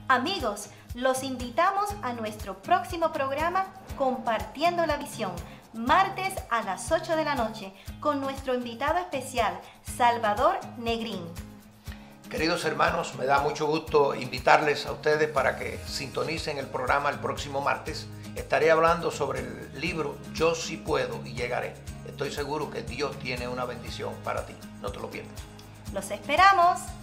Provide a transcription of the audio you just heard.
Amigos, los invitamos a nuestro próximo programa Compartiendo la Visión, martes a las 8 de la noche, con nuestro invitado especial, Salvador Negrín. Queridos hermanos, me da mucho gusto invitarles a ustedes para que sintonicen el programa el próximo martes. Estaré hablando sobre el libro Yo sí puedo y llegaré. Estoy seguro que Dios tiene una bendición para ti. No te lo pierdas. Los esperamos.